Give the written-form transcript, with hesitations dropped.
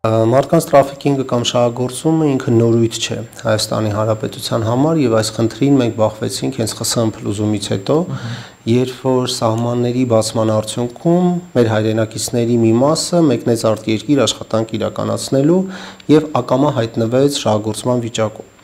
Մարդկանց տրաֆիկինգը կամ շահագործումը ինքը նորույթ չէ Հայաստանի Հանրապետության համար եւ այս խնդրին մենք բախվեցինք հենց ԽՍՀՄ փլուզումից հետո, երբ որ սահմանների բացման արդյունքում մեր հայրենակիցների մի մասը մեկնեց արտերկիր աշխատանք իրականացնելու եւ ակամա հայտնվեց շահագործման վիճակում։